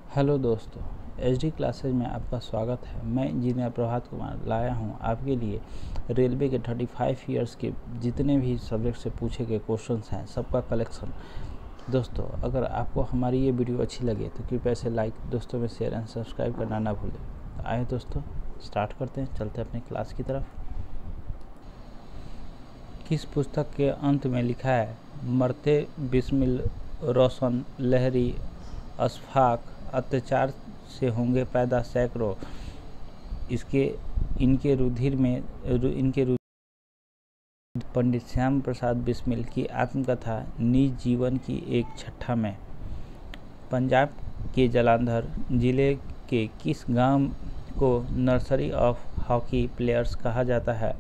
Hello दोस्तों, HD classes में आपका स्वागत है। मैं इंजीनियर प्रभात कुमार लाया हूं आपके लिए रेलवे के 35 ईयर्स के जितने भी सब्जेक्ट से पूछे गए क्वेश्चंस हैं सबका कलेक्शन। दोस्तों, अगर आपको हमारी ये वीडियो अच्छी लगे तो कृपया इसे लाइक, दोस्तों में शेयर एंड सब्सक्राइब करना ना भूलें। आए दोस्तों, स्टार्ट करते हैं, चलते हैं अपनी क्लास की तरफ। किस पुस्तक के अंत में लिखा है, मरते बिस्मिल रोशन लहरी अशफाक अत्याचार से होंगे पैदा सैकड़ों। इनके रुधिर पंडित श्याम प्रसाद बिस्मिल की आत्मकथा निज जीवन की एक छठा में। पंजाब के जालंधर जिले के किस गांव को नर्सरी ऑफ हॉकी प्लेयर्स कहा जाता है?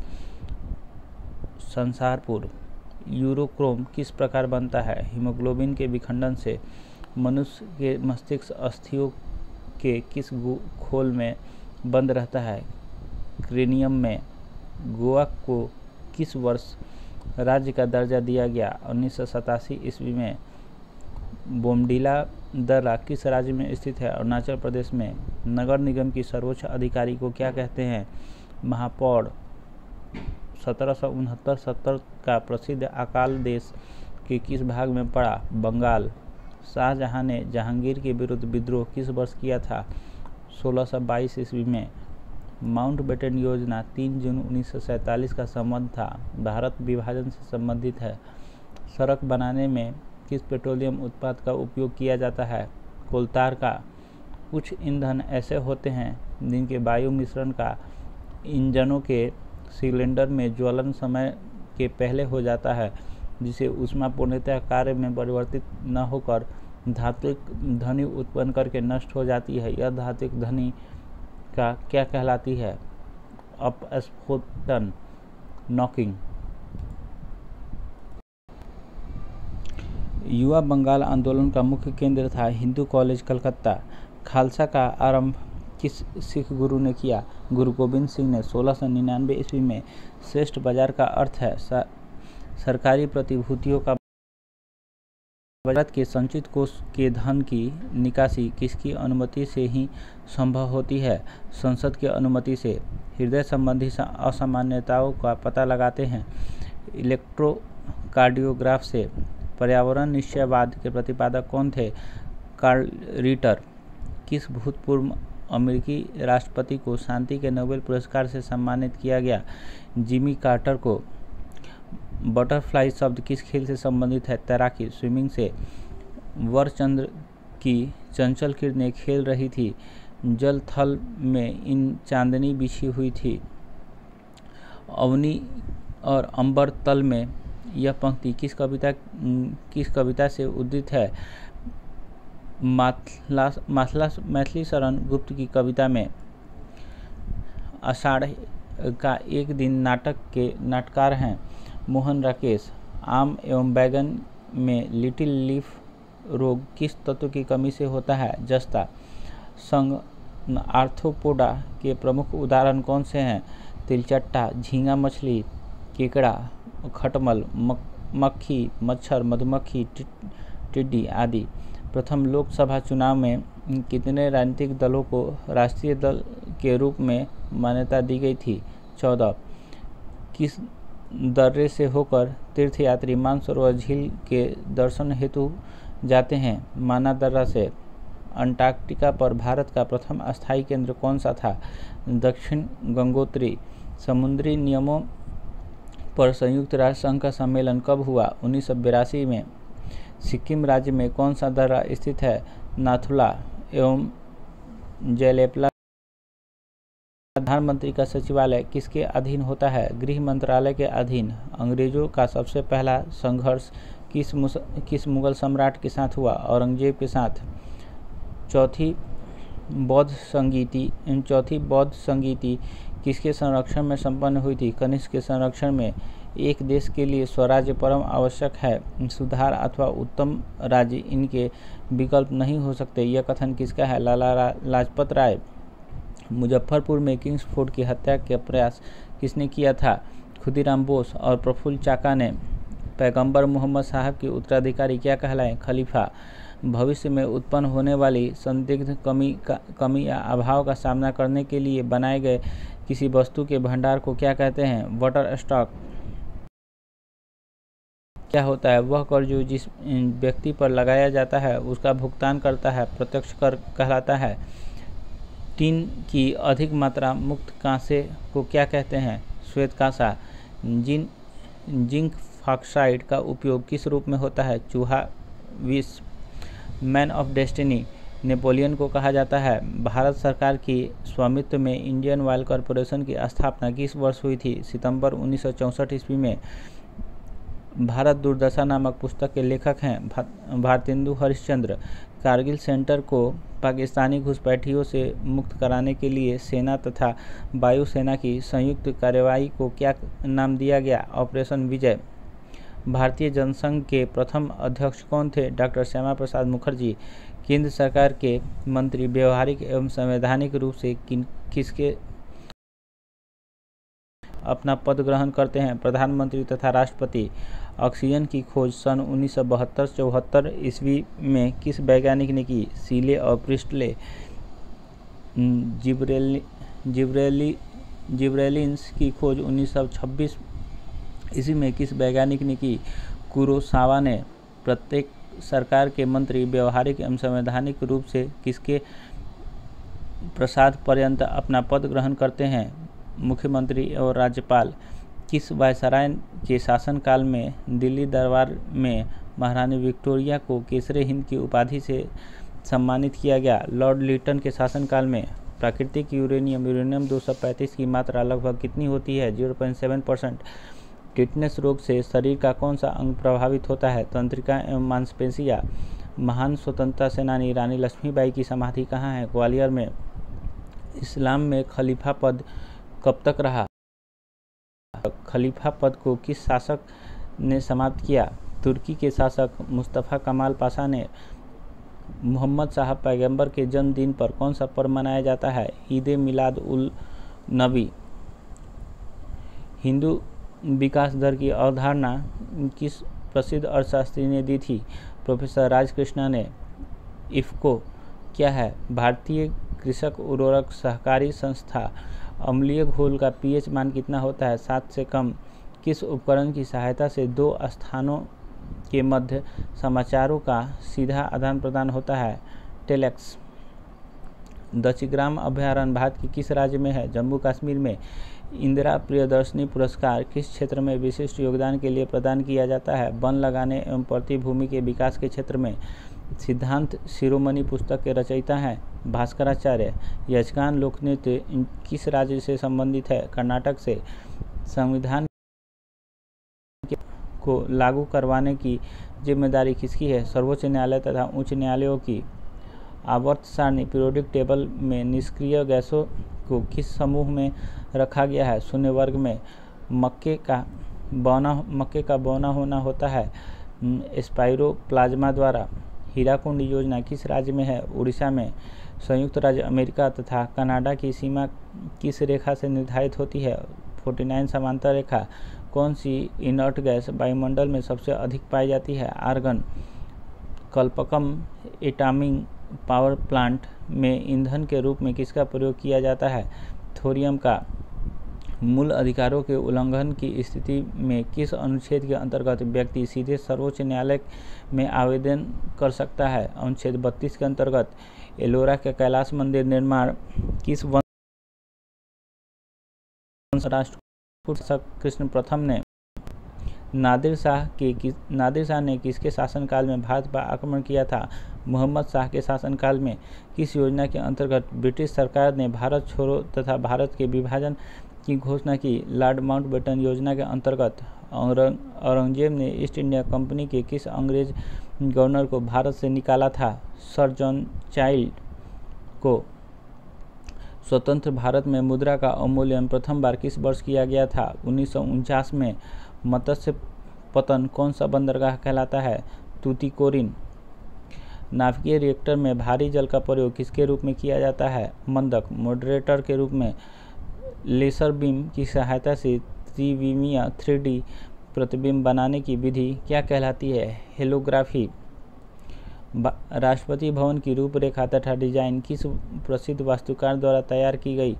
संसारपुर। यूरोक्रोम किस प्रकार बनता है? हीमोग्लोबिन के विखंडन से। मनुष्य के मस्तिष्क अस्थियों के किस खोल में बंद रहता है? क्रेनियम में। गोवा को किस वर्ष राज्य का दर्जा दिया गया? 1987 ईस्वी में। बोमडीला दर्रा किस राज्य में स्थित है? अरुणाचल प्रदेश में। नगर निगम की सर्वोच्च अधिकारी को क्या कहते हैं? महापौर। 1769-70 का प्रसिद्ध अकाल देश के किस भाग में पड़ा? बंगाल। शाहजहां ने जहांगीर के विरुद्ध विद्रोह किस वर्ष किया था? 1622 ईस्वी में। माउंटबेटन योजना 3 जून 1947 का संबंध था। भारत विभाजन से संबंधित है। सड़क बनाने में किस पेट्रोलियम उत्पाद का उपयोग किया जाता है? कोलतार का। कुछ ईंधन ऐसे होते हैं जिनके वायु मिश्रण का इंजनों के सिलेंडर में ज्वलन समय के पहले हो जाता है, जिसे ऊष्मा पूर्णतः कार्य में परिवर्तित न होकर धात्विक ध्वनि उत्पन्न करके नष्ट हो जाती है। यह धात्विक ध्वनि का क्या कहलाती है? अपस्फोटन, नॉकिंग। युवा बंगाल आंदोलन का मुख्य केंद्र था हिंदू कॉलेज कलकत्ता। खालसा का आरंभ किस सिख गुरु ने किया? गुरु गोविंद सिंह ने। 1699 ईस्वी में। श्रेष्ठ बाजार का अर्थ है सरकारी प्रतिभूतियों का। भारत के संचित कोष के धन की निकासी किसकी अनुमति से ही संभव होती है? संसद की अनुमति से। हृदय संबंधी असामान्यताओं का पता लगाते हैं इलेक्ट्रोकार्डियोग्राफ से। पर्यावरण निश्चयवाद के प्रतिपादक कौन थे? Carl Ritter. किस भूतपूर्व अमेरिकी राष्ट्रपति को शांति के नोबेल पुरस्कार से सम्मानित किया गया? जिमी कार्टर को। बटरफ्लाई शब्द किस खेल से संबंधित है? तैराकी, स्विमिंग से। वरचंद्र की चंचल किरणें खेल रही थी, जल थल में इन चांदनी बिछी हुई थी। अवनी और अंबर तल में। यह पंक्ति किस कविता से उद्धृत है? मैथिली शरण गुप्त की कविता में। आषाढ़ का एक दिन नाटक के नाटककार हैं मोहन राकेश। आम एवं बैगन में लिटिल लीफ रोग किस तत्व की कमी से होता है? जस्ता। संघ आर्थ्रोपोडा के प्रमुख उदाहरण कौन से हैं? तिलचट्टा, झींगा मछली, केकड़ा, खटमल, मक्खी, मच्छर, मधुमक्खी, टिड्डी आदि। प्रथम लोकसभा चुनाव में कितने राजनीतिक दलों को राष्ट्रीय दल के रूप में मान्यता दी गई थी? 14। किस दर्रे से होकर तीर्थयात्री मानसरोवर झील के दर्शन हेतु जाते हैं? माना दर्रा से। अंटार्कटिका पर भारत का प्रथम अस्थायी केंद्र कौन सा था? दक्षिण गंगोत्री। समुद्री नियमों पर संयुक्त राष्ट्र संघ का सम्मेलन कब हुआ? 1982 में। सिक्किम राज्य में कौन सा दर्रा स्थित है? नाथुला एवं जयलेपला। प्रधानमंत्री का सचिवालय किसके अधीन होता है? गृह मंत्रालय के अधीन। अंग्रेजों का सबसे पहला संघर्ष किस मुगल सम्राट के साथ हुआ? औरंगजेब के साथ। चौथी बौद्ध संगीति किसके संरक्षण में संपन्न हुई थी? कनिष्क के संरक्षण में। एक देश के लिए स्वराज्य परम आवश्यक है। सुधार अथवा उत्तम राज्य इनके विकल्प नहीं हो सकते। यह कथन किसका है? लाला लाजपत राय। मुजफ्फरपुर में किंग्सफोर्ड की हत्या का प्रयास किसने किया था? खुदीराम बोस और प्रफुल्ल चाका ने। पैगंबर मोहम्मद साहब के उत्तराधिकारी क्या कहलाए? खलीफा। भविष्य में उत्पन्न होने वाली संदिग्ध कमी या अभाव का सामना करने के लिए बनाए गए किसी वस्तु के भंडार को क्या कहते हैं? Water stock. क्या होता है वह कर जो जिस व्यक्ति पर लगाया जाता है उसका भुगतान करता है? प्रत्यक्ष कर कहलाता है। टिन की अधिक मात्रा मुक्त कांसे को क्या कहते हैं? श्वेत कांसा। जिंक ऑक्साइड का उपयोग किस रूप में होता है? चूहा विष। मैन ऑफ डेस्टिनी नेपोलियन को कहा जाता है। भारत सरकार की स्वामित्व में इंडियन ऑयल कॉरपोरेशन की स्थापना किस वर्ष हुई थी? सितंबर 1964 ईस्वी में। भारत दुर्दशा नामक पुस्तक के लेखक हैं भारतेंदु हरिश्चंद्र। कारगिल सेंटर को पाकिस्तानी घुसपैठियों से मुक्त कराने के लिए सेना तथा वायुसेना की संयुक्त कार्रवाई को क्या नाम दिया गया? ऑपरेशन विजय। भारतीय जनसंघ के प्रथम अध्यक्ष कौन थे? डॉक्टर श्यामा प्रसाद मुखर्जी। केंद्र सरकार के मंत्री व्यवहारिक एवं संवैधानिक रूप से किसके अपना पद ग्रहण करते हैं? प्रधानमंत्री तथा राष्ट्रपति। ऑक्सीजन की खोज सन 1972-74 ईस्वी में किस वैज्ञानिक ने की? सीले और प्रिस्टले। जिब्रेलिन्स की खोज 1926 ईस्वी में किस वैज्ञानिक ने की? कुरोसावा ने। प्रत्येक सरकार के मंत्री व्यवहारिक एवं संवैधानिक रूप से किसके प्रसाद पर्यंत अपना पद ग्रहण करते हैं? मुख्यमंत्री और राज्यपाल। किस वायसराय के शासनकाल में दिल्ली दरबार में महारानी विक्टोरिया को केसरे हिंद की उपाधि से सम्मानित किया गया? लॉर्ड लिटन के शासनकाल में। प्राकृतिक यूरेनियम 235 की मात्रा लगभग कितनी होती है? 0.7%। टिटनेस रोग से शरीर का कौन सा अंग प्रभावित होता है? तंत्रिका एवं मांसपेशियाँ। महान स्वतंत्रता सेनानी रानी लक्ष्मीबाई की समाधि कहाँ है? ग्वालियर में। इस्लाम में खलीफा पद कब तक रहा? खलीफा पद को किस शासक ने समाप्त किया? तुर्की के शासक मुस्तफ़ा कमाल पाशा ने। मोहम्मद साहब पैगंबर के जन्मदिन पर कौन सा पर्व मनाया जाता है? ईद मिलाद उल नबी। हिंदू विकास दर की अवधारणा किस प्रसिद्ध अर्थशास्त्री ने दी थी? प्रोफेसर राजकृष्णा ने। इफ्को क्या है? भारतीय कृषक उर्वरक सहकारी संस्था। अम्लीय घोल का पीएच मान कितना होता है? 7 से कम। किस उपकरण की सहायता से दो स्थानों के मध्य समाचारों का सीधा आदान प्रदान होता है? टेलेक्स। दक्षिग्राम अभयारण्य भारत के किस राज्य में है? जम्मू कश्मीर में। इंदिरा प्रियदर्शनी पुरस्कार किस क्षेत्र में विशिष्ट योगदान के लिए प्रदान किया जाता है? वन लगाने एवं प्रति भूमि के विकास के क्षेत्र में। सिद्धांत शिरोमणि पुस्तक के रचयिता हैं भास्कराचार्य। यक्षगान लोकनृत्य किस राज्य से संबंधित है? कर्नाटक से। संविधान को लागू करवाने की जिम्मेदारी किसकी है? सर्वोच्च न्यायालय तथा उच्च न्यायालयों की। आवर्त सारणी पीरियोडिक टेबल में निष्क्रिय गैसों को किस समूह में रखा गया है? शून्य वर्ग में। मक्के का बौना होना होता है स्पाइरोप्लाज्मा द्वारा। हीराकुंड योजना किस राज्य में है? उड़ीसा में। संयुक्त राज्य अमेरिका तथा कनाडा की सीमा किस रेखा से निर्धारित होती है? 49 समांतर रेखा। कौन सी इनर्ट गैस वायुमंडल में सबसे अधिक पाई जाती है? Argon. Kalpakkam atomic power plant में ईंधन के रूप में किसका प्रयोग किया जाता है? थोरियम का। मूल अधिकारों के उल्लंघन की स्थिति में किस अनुच्छेद के अंतर्गत व्यक्ति सीधे सर्वोच्च न्यायालय में आवेदन कर सकता है? अनुच्छेद 32 के अंतर्गत। एलोरा के कैलाश मंदिर निर्माण किस वंश राष्ट्रकूट कृष्ण प्रथम ने। नादिर शाह ने किसके शासनकाल में भारत पर आक्रमण किया था? मोहम्मद शाह के शासनकाल में। किस योजना के अंतर्गत ब्रिटिश सरकार ने भारत छोड़ो तथा भारत के विभाजन की घोषणा की? लॉर्ड माउंटबेटन योजना के अंतर्गत। औरंगजेब ने ईस्ट इंडिया कंपनी के किस अंग्रेज गवर्नर को भारत से निकाला था? सर जॉन चाइल्ड को। स्वतंत्र भारत में मुद्रा का अवमूल्यन प्रथम बार किस वर्ष किया गया था? 1949 में। मत्स्य पतन कौन सा बंदरगाह कहलाता है? तूतीकोरिन। नाभिकीय रिएक्टर में भारी जल का प्रयोग किसके रूप में किया जाता है? मंदक। मॉडरेटर के रूप में। लेसर बीम की सहायता से त्रिविमीय 3D प्रतिबिंब बनाने की विधि क्या कहलाती है? हेलोग्राफी। राष्ट्रपति भवन की रूपरेखा तथा डिजाइन किस प्रसिद्ध वास्तुकार द्वारा तैयार की गई?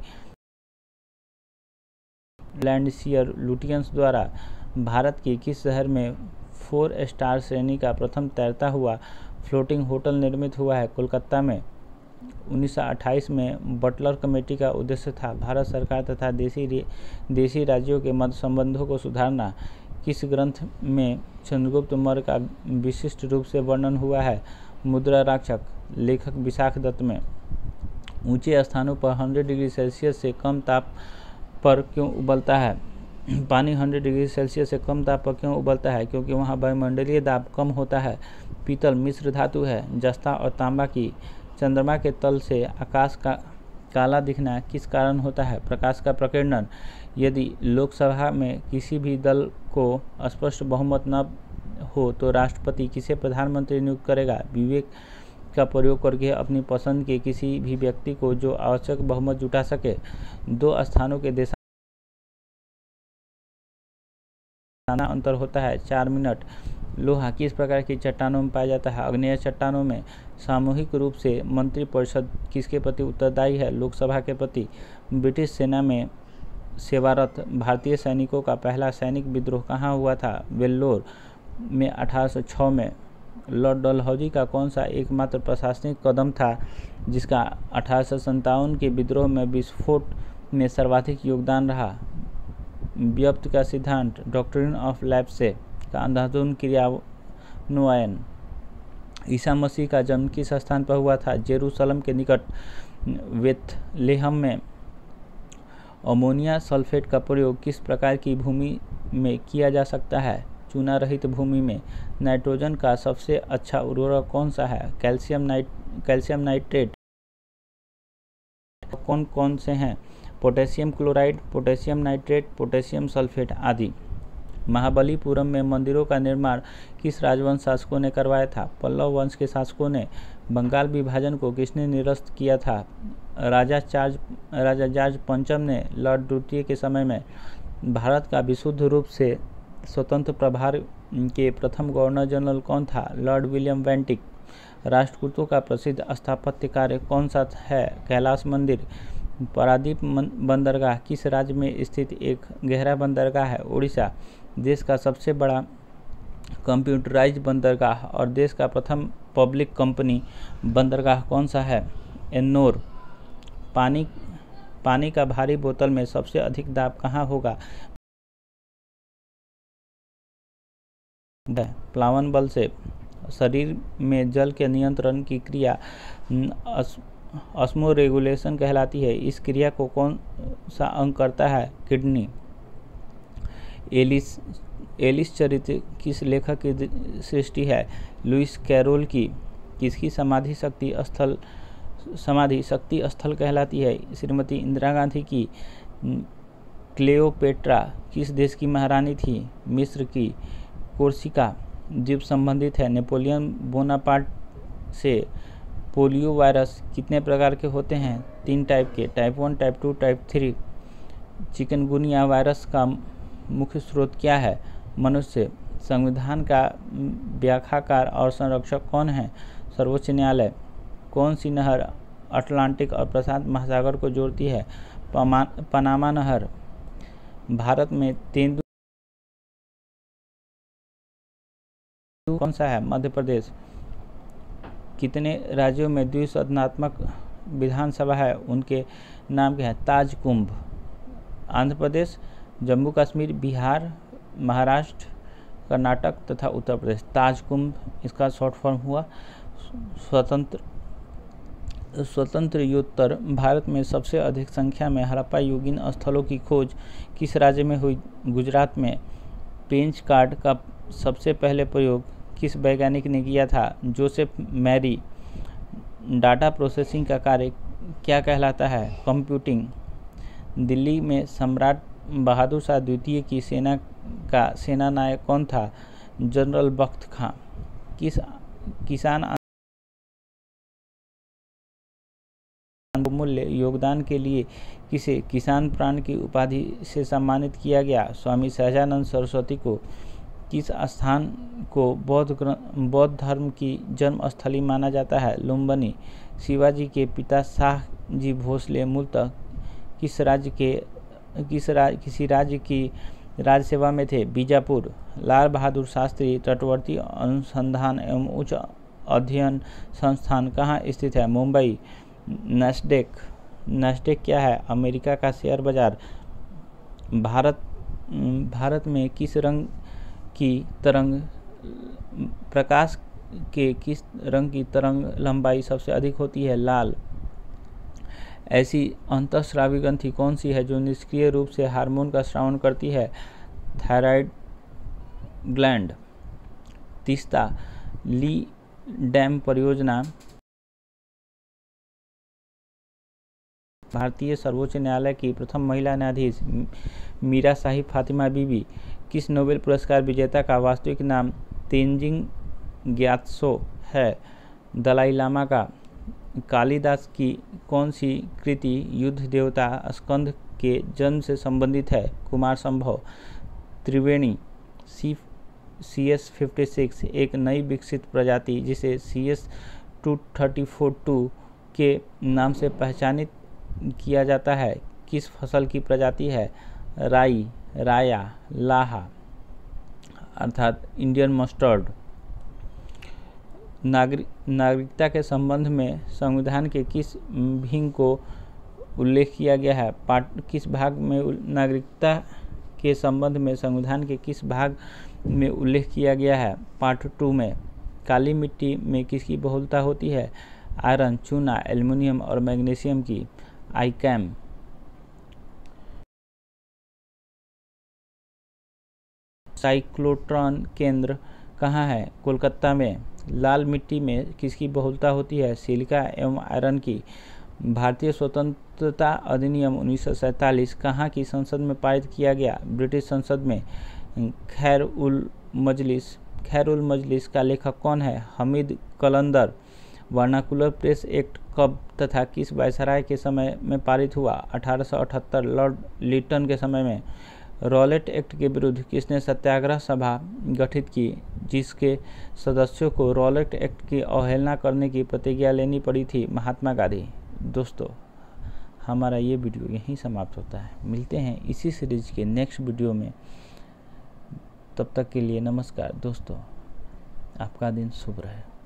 लैंडसियर लुटियंस द्वारा। भारत के किस शहर में 4 स्टार श्रेणी का प्रथम तैरता हुआ फ्लोटिंग होटल निर्मित हुआ है? कोलकाता में। 1928 में बटलर कमेटी का उद्देश्य था भारत सरकार तथा देशी राज्यों के मध्य संबंधों को सुधारना। किस ग्रंथ में चंद्रगुप्त मौर्य का विशिष्ट रूप से वर्णन हुआ है? मुद्रा राक्षक। लेखक विशाख दत्त में। ऊंचे स्थानों पर 100 डिग्री सेल्सियस से कम ताप पर क्यों उबलता है? पानी 100 डिग्री सेल्सियस से कम ताप पर क्यों उबलता है? क्योंकि वहाँ वायुमंडलीय दाब कम होता है। पीतल मिश्र धातु है। जस्ता और तांबा की चंद्रमा के तल से आकाश का काला दिखना किस कारण होता है? प्रकाश का प्रकीर्णन। यदि लोकसभा में किसी भी दल को स्पष्ट बहुमत न हो तो राष्ट्रपति किसे प्रधानमंत्री नियुक्त करेगा? विवेक का प्रयोग करके अपनी पसंद के किसी भी व्यक्ति को जो आवश्यक बहुमत जुटा सके। 2 स्थानों के देशांतर अंतर होता है 4 मिनट। लोहा किस प्रकार की चट्टानों में पाया जाता है? आग्नेय चट्टानों में। सामूहिक रूप से मंत्रिपरिषद किसके प्रति उत्तरदायी है? लोकसभा के प्रति। ब्रिटिश सेना में सेवारत भारतीय सैनिकों का पहला सैनिक विद्रोह कहाँ हुआ था? वेल्लोर में 1806 में। लॉर्ड डलहौजी का कौन सा एकमात्र प्रशासनिक कदम था जिसका 1857 के विद्रोह में विस्फोट में सर्वाधिक योगदान रहा? व्युत्पत्ति का सिद्धांत डॉक्ट्रिन ऑफ लैप्से का अंधाधुंध क्रियान्वयन। ईसा मसीह का जन्म किस स्थान पर हुआ था? जेरूसलम के निकट बेथलेहम में। अमोनिया सल्फेट का प्रयोग किस प्रकार की भूमि में किया जा सकता है? चूना रहित भूमि में। नाइट्रोजन का सबसे अच्छा उर्वरक कौन सा है? Calcium nitrate. कौन कौन से हैं? Potassium chloride, potassium nitrate, potassium sulphate आदि। महाबलीपुरम में मंदिरों का निर्माण किस राजवंश शासकों ने करवाया था? पल्लव वंश के शासकों ने। बंगाल विभाजन को किसने निरस्त किया था? राजा जॉर्ज पंचम ने लॉर्ड द्वितीय के समय में। भारत का विशुद्ध रूप से स्वतंत्र प्रभार के प्रथम गवर्नर जनरल कौन था? Lord William Bentinck. राष्ट्रकूटों का प्रसिद्ध स्थापत्य कार्य कौन सा है? कैलाश मंदिर। पारादीप बंदरगाह किस राज्य में स्थित एक गहरा बंदरगाह है? उड़ीसा। देश का सबसे बड़ा कंप्यूटराइज बंदरगाह और देश का प्रथम पब्लिक कंपनी बंदरगाह कौन सा है? एन्नोर। पानी का भारी बोतल में सबसे अधिक दाब कहाँ होगा? प्लावन बल से। शरीर में जल के नियंत्रण की क्रिया ऑस्मोरेगुलेशन कहलाती है। इस क्रिया को कौन सा अंग करता है? किडनी। एलिस चरित्र किस लेखक की सृष्टि है? लुइस कैरोल की। किसकी समाधि शक्ति स्थल कहलाती है? श्रीमती इंदिरा गांधी की। क्लेओपेट्रा किस देश की महारानी थी? मिस्र की। कोर्सिका द्वीप संबंधित है नेपोलियन बोनापार्ट से। पोलियो वायरस कितने प्रकार के होते हैं? 3 टाइप के, type 1, type 2, type 3। Chikungunya virus का मुख्य स्रोत क्या है? मनुष्य। संविधान का व्याख्याकार और संरक्षक कौन है? सर्वोच्च न्यायालय। कौन सी नहर अटलांटिक और प्रशांत महासागर को जोड़ती है? पनामा नहर। भारत में तेंदुआ कौन सा है? मध्य प्रदेश। कितने राज्यों में द्विसदनात्मक विधानसभा है? उनके नाम क्या है? ताजकुंभ। आंध्र प्रदेश, जम्मू कश्मीर, बिहार, महाराष्ट्र, कर्नाटक तथा उत्तर प्रदेश। ताजकुंभ इसका शॉर्ट फॉर्म हुआ। स्वतंत्रोत्तर भारत में सबसे अधिक संख्या में हड़प्पा युगीन स्थलों की खोज किस राज्य में हुई? गुजरात में। पेंच कार्ड का सबसे पहले प्रयोग किस वैज्ञानिक ने किया था? Joseph Mary. डाटा प्रोसेसिंग का कार्य क्या कहलाता है? कंप्यूटिंग। दिल्ली में सम्राट बहादुर शाह द्वितीय की सेना का सेनानायक कौन था? जनरल बख्त खां। किसान मूल्य योगदान के लिए किसे किसान प्राण की उपाधि से सम्मानित किया गया? स्वामी सहजानंद सरस्वती को। किस स्थान को बौद्ध धर्म की जन्म स्थली माना जाता है? लुम्बिनी। शिवाजी के पिता शाह जी भोसले मूलतः किसी राज्य की राज सेवा में थे? बीजापुर। लाल बहादुर शास्त्री तटवर्ती अनुसंधान एवं उच्च अध्ययन संस्थान कहाँ स्थित है? मुंबई। नैस्डैक क्या है? अमेरिका का शेयर बाजार। भारत में किस रंग की तरंग प्रकाश के किस रंग की तरंग लंबाई सबसे अधिक होती है? लाल। ऐसी अंतःस्रावी ग्रंथि कौन सी है जो निष्क्रिय रूप से हार्मोन का स्राव करती है? Thyroid gland. तीस्ता। ली डैम परियोजना भारतीय सर्वोच्च न्यायालय की प्रथम महिला न्यायाधीश मीरा साहिब फातिमा बीबी किस नोबेल पुरस्कार विजेता का वास्तविक नाम तेंजिंग ग्यात्सो है? दलाई लामा का। कालिदास की कौन सी कृति युद्ध देवता स्कंद के जन्म से संबंधित है? कुमार संभव। त्रिवेणी। CS56 एक नई विकसित प्रजाति जिसे CS2342 के नाम से पहचानित किया जाता है किस फसल की प्रजाति है? राई, राया, लाहा अर्थात इंडियन मस्टर्ड। नागरिकता के संबंध में संविधान के किस विंग को उल्लेख किया गया है? किस भाग में नागरिकता के संबंध में संविधान के किस भाग में उल्लेख किया गया है? पार्ट 2 में। काली मिट्टी में किसकी बहुलता होती है? आयरन, चूना, एल्युमिनियम और मैग्नीशियम की। आईकैम। साइक्लोट्रॉन केंद्र कहाँ है? कोलकाता में। लाल मिट्टी में किसकी बहुलता होती है? सिलिका एवं आयरन की। भारतीय स्वतंत्रता अधिनियम 1947 कहाँ की संसद में पारित किया गया? ब्रिटिश संसद में। खैर उल मजलिस का लेखक कौन है? Hameed Qalandar. Vernacular press act कब तथा किस वायसराय के समय में पारित हुआ? 1878 लॉर्ड लिटन के समय में। रॉलेट एक्ट के विरुद्ध किसने सत्याग्रह सभा गठित की जिसके सदस्यों को रॉलेट एक्ट की अवहेलना करने की प्रतिज्ञा लेनी पड़ी थी? महात्मा गांधी। दोस्तों, हमारा ये वीडियो यहीं समाप्त होता है। मिलते हैं इसी सीरीज के नेक्स्ट वीडियो में। तब तक के लिए नमस्कार दोस्तों, आपका दिन शुभ रहे।